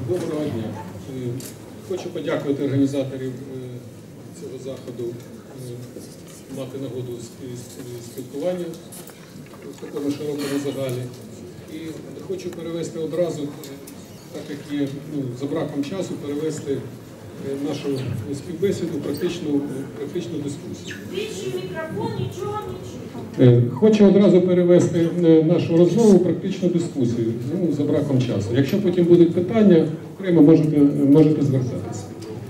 Доброго дня. Хочу подякувати організаторів цього заходу, мати нагоду спілкування в такому широкому загалі. І хочу перевести одразу, так як є за браком часу, перевести нашу співбесіду в практичну дискусію. Хочу одразу перевести нашу розмову в практичну дискусію, за браком часу. Якщо потім будуть питання, окремо можете звертатися.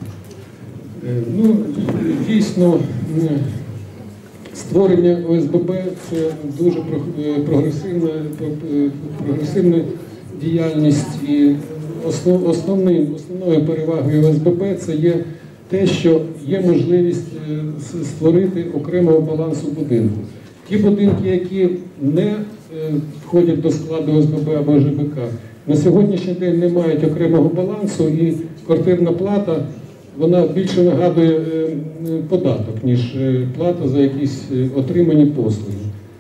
Дійсно, створення ОСББ – це дуже прогресивна діяльність, і основною перевагою ОСББ це є те, що є можливість створити окремого балансу будинку. Ті будинки, які не входять до складу ОСББ або ЖБК, на сьогоднішній день не мають окремого балансу, і квартирна плата, вона більше нагадує податок, ніж плата за якісь отримані послуги.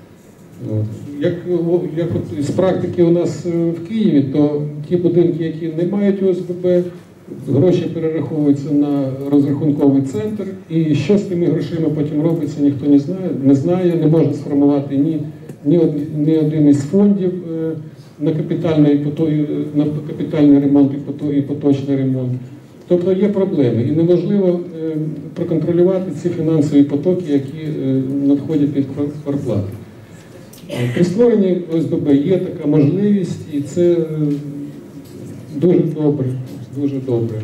Як от з практики у нас в Києві, то ті будинки, які не мають ОСББ, гроші перераховуються на розрахунковий центр, і що з тими грошима потім робиться, ніхто не знає, не може сформувати ні один із фондів на капітальний ремонт і поточний ремонт. Тобто є проблеми, і неможливо проконтролювати ці фінансові потоки, які надходять від квартплати. При створенні ОСББ є така можливість, і це дуже добре, дуже добре.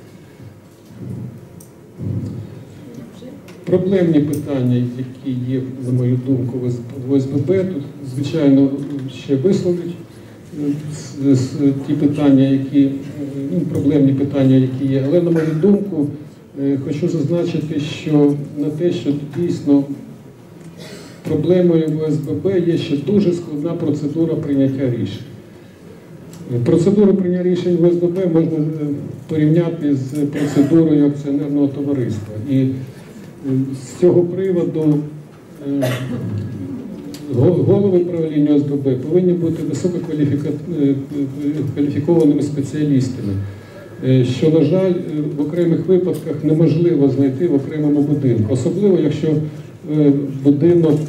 Проблемні питання, які є, на мою думку, в ОСББ, тут, звичайно, ще висловлять ті питання, проблемні питання, які є. Але, на мою думку, хочу зазначити, що на те, що дійсно проблемою в ОСББ є ще дуже складна процедура прийняття рішень. Процедуру прийняття рішень в ОСББ можна порівняти з процедурою акціонерного товариства. І з цього приводу голови правління ОСББ повинні бути висококваліфікованими спеціалістами, що, на жаль, в окремих випадках неможливо знайти в окремому будинку. Особливо, якщо будинок,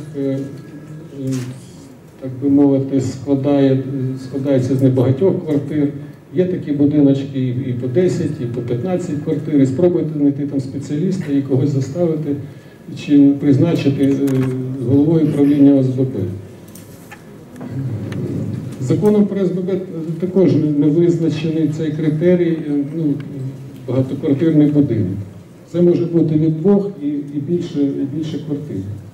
так би мовити, складається з небагатьох квартир. Є такі будиночки і по 10, і по 15 квартир. І спробуйте знайти там спеціаліста і когось заставити чи призначити головою правління ОСББ. Законом про ОСББ також не визначений цей критерій багатоквартирний будинок. Це може бути від 2 і більше квартир.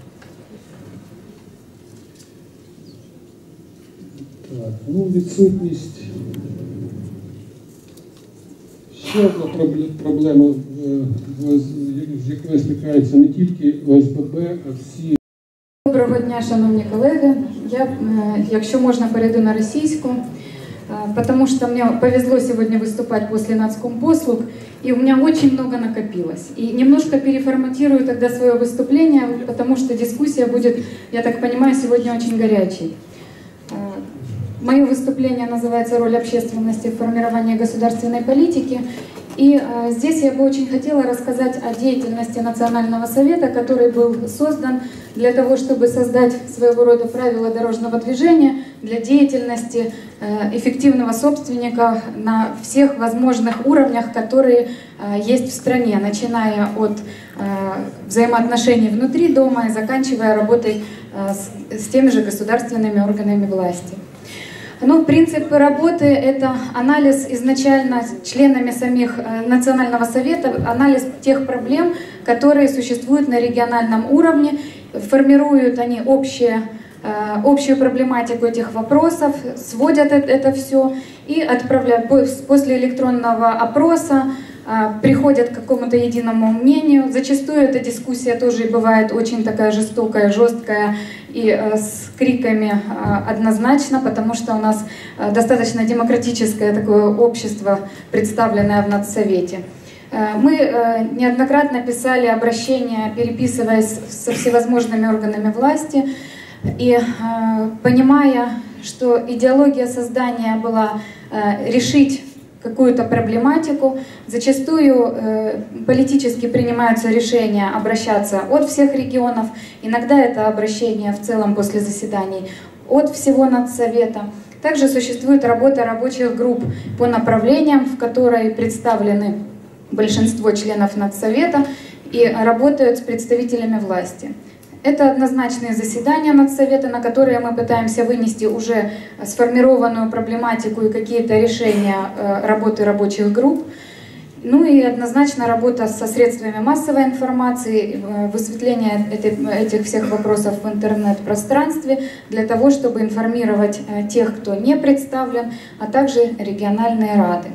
Так, відсутність. Ще одна проблема, з якою стикаються не тільки ОСББ, а всі. Доброго дня, шановні колеги. Я, якщо можна, перейду на російську, потому что мне повезло сегодня выступать после нацкомпослуг, и у меня очень много накопилось. И немножко переформатирую тогда свое выступление, потому что дискуссия будет, я так понимаю, сегодня очень горячей. Мое выступление называется «Роль общественности в формировании государственной политики». И здесь я бы очень хотела рассказать о деятельности Национального совета, который был создан для того, чтобы создать своего рода правила дорожного движения для деятельности эффективного собственника на всех возможных уровнях, которые есть в стране, начиная от взаимоотношений внутри дома и заканчивая работой с теми же государственными органами власти. Принципы работы – это анализ изначально членами самих Национального совета, анализ тех проблем, которые существуют на региональном уровне, формируют они общую проблематику этих вопросов, сводят это все и отправляют после электронного опроса, приходят к какому-то единому мнению. Зачастую эта дискуссия тоже бывает очень такая жестокая, жесткая и с криками однозначно, потому что у нас достаточно демократическое такое общество, представленное в Нацсовете. Мы неоднократно писали обращения, переписываясь со всевозможными органами власти, и понимая, что идеология создания была решить какую-то проблематику. Зачастую политически принимаются решения обращаться от всех регионов. Иногда это обращение в целом после заседаний от всего Надсовета. Также существует работа рабочих групп по направлениям, в которой представлены большинство членов Надсовета и работают с представителями власти. Это однозначные заседания Надсовета, на которые мы пытаемся вынести уже сформированную проблематику и какие-то решения работы рабочих групп. Ну и однозначно работа со средствами массовой информации, высветление этих всех вопросов в интернет-пространстве для того, чтобы информировать тех, кто не представлен, а также региональные рады.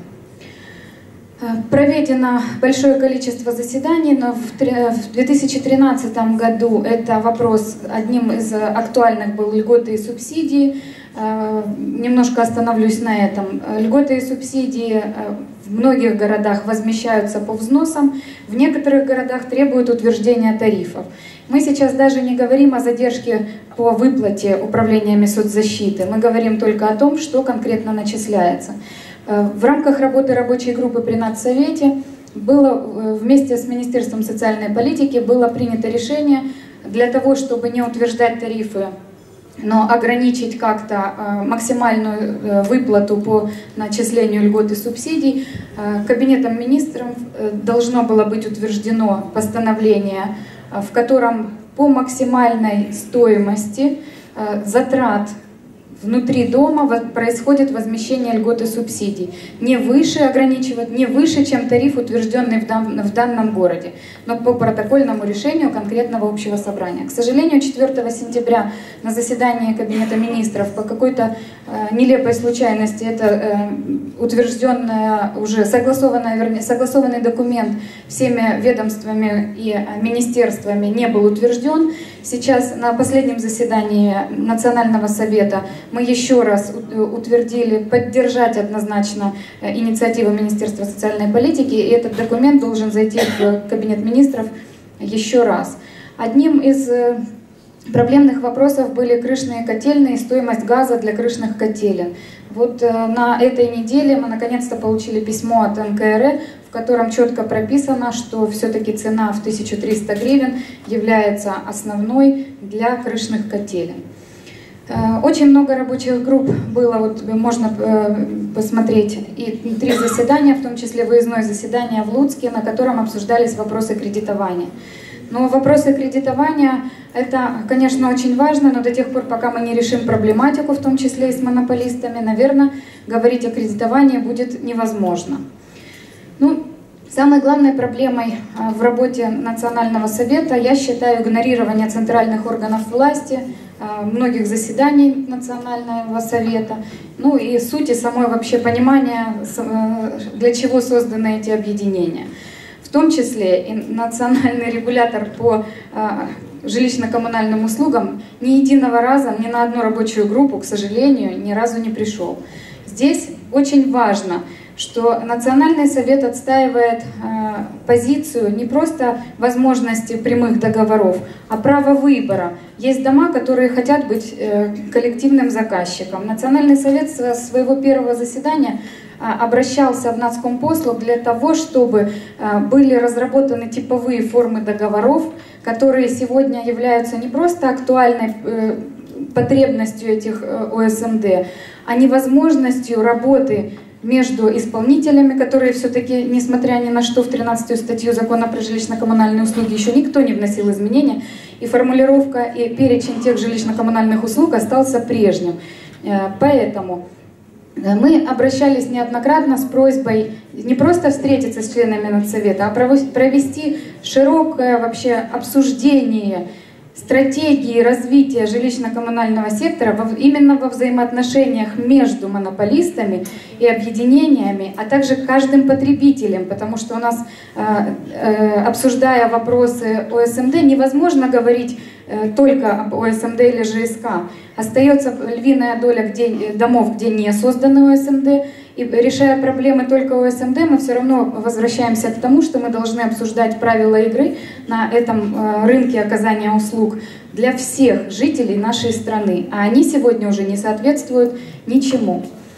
Проведено большое количество заседаний, но в 2013 году это вопрос одним из актуальных был льготы и субсидии. Немножко остановлюсь на этом. Льготы и субсидии в многих городах возмещаются по взносам, в некоторых городах требуют утверждения тарифов. Мы сейчас даже не говорим о задержке по выплате управлениями соцзащиты, мы говорим только о том, что конкретно начисляется. В рамках работы рабочей группы при Надсовете было вместе с Министерством социальной политики было принято решение для того, чтобы не утверждать тарифы, но ограничить как-то максимальную выплату по начислению льгот и субсидий. Кабинетом министров должно было быть утверждено постановление, в котором по максимальной стоимости затрат внутри дома происходит возмещение льгот и субсидий. Не выше ограничивать, не выше, чем тариф, утвержденный в данном городе, но по протокольному решению конкретного общего собрания. К сожалению, 4 сентября на заседании Кабинета министров по какой-то нелепой случайности это утвержденное, уже согласованный документ всеми ведомствами и министерствами не был утвержден. Сейчас на последнем заседании Национального совета мы еще раз утвердили поддержать однозначно инициативу Министерства социальной политики, и этот документ должен зайти в Кабинет министров еще раз. Одним из проблемных вопросов были крышные котельные и стоимость газа для крышных котелен. Вот на этой неделе мы наконец-то получили письмо от НКРЭ, в котором четко прописано, что все-таки цена в 1300 гривен является основной для крышных котелен. Очень много рабочих групп было, вот можно посмотреть, и 3 заседания, в том числе выездное заседание в Луцке, на котором обсуждались вопросы кредитования. Но вопросы кредитования — это, конечно, очень важно, но до тех пор, пока мы не решим проблематику, в том числе и с монополистами, наверное, говорить о кредитовании будет невозможно. Ну, самой главной проблемой в работе Национального совета я считаю игнорирование центральных органов власти, многих заседаний Национального совета, ну и сути самой вообще понимания, для чего созданы эти объединения. В том числе и национальный регулятор по жилищно-коммунальным услугам ни единого раза ни на одну рабочую группу, к сожалению, ни разу не пришел. Здесь очень важно, что Национальный совет отстаивает позицию не просто возможности прямых договоров, а право выбора. Есть дома, которые хотят быть коллективным заказчиком. Национальный совет со своего первого заседания обращался в Нацкомпослуг для того, чтобы были разработаны типовые формы договоров, которые сегодня являются не просто актуальной потребностью этих ОСМД, а невозможностью работы между исполнителями, которые все-таки, несмотря ни на что, в 13-ю статью Закона про жилищно-коммунальные услуги еще никто не вносил изменения, и формулировка и перечень тех жилищно-коммунальных услуг остался прежним. Поэтому мы обращались неоднократно с просьбой не просто встретиться с членами Надсовета, а провести широкое вообще обсуждение стратегии развития жилищно-коммунального сектора именно во взаимоотношениях между монополистами и объединениями, а также каждым потребителем, потому что у нас, обсуждая вопросы ОСМД, невозможно говорить только об ОСМД или ЖСК. Остается львиная доля домов, где не созданы ОСМД, и решая проблемы только ОСМД, мы все равно возвращаемся к тому, что мы должны обсуждать правила игры на этом рынке оказания услуг для всех жителей нашей страны, а они сегодня уже не соответствуют ничему.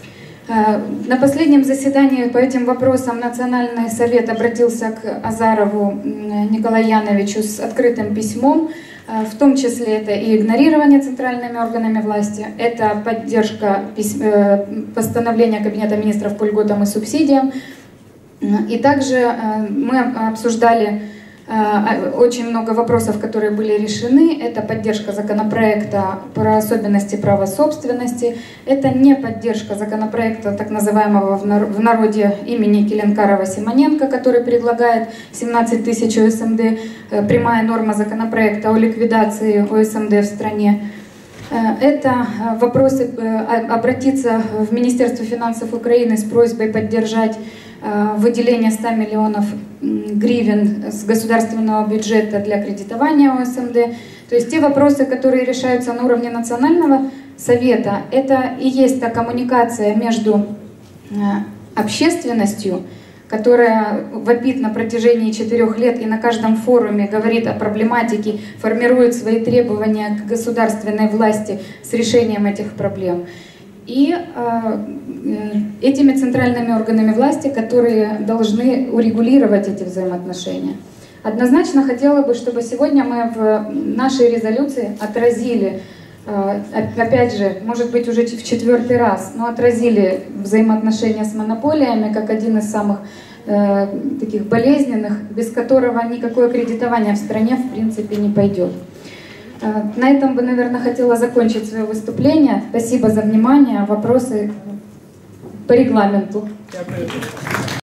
На последнем заседании по этим вопросам Национальный совет обратился к Азарову Николаю Яновичу с открытым письмом. В том числе это и игнорирование центральными органами власти, это поддержка постановления Кабинета министров по льготам и субсидиям. И также мы обсуждали очень много вопросов, которые были решены. Это поддержка законопроекта про особенности права собственности. Это не поддержка законопроекта так называемого в народе имени Келенкарова-Симоненко, который предлагает 17 тысяч ОСМД, прямая норма законопроекта о ликвидации ОСМД в стране. Это вопросы обратиться в Министерство финансов Украины с просьбой поддержать выделение 100 миллионов гривен с государственного бюджета для кредитования ОСМД. То есть те вопросы, которые решаются на уровне Национального совета, это и есть та коммуникация между общественностью, которая вопит на протяжении 4 лет и на каждом форуме говорит о проблематике, формирует свои требования к государственной власти с решением этих проблем. И этими центральными органами власти, которые должны урегулировать эти взаимоотношения. Однозначно хотела бы, чтобы сегодня мы в нашей резолюции отразили, опять же, может быть уже в 4-й раз, но отразили взаимоотношения с монополиями как один из самых таких болезненных, без которого никакое кредитование в стране в принципе не пойдет. На этом бы, наверное, хотела закончить свое выступление. Спасибо за внимание. Вопросы по регламенту.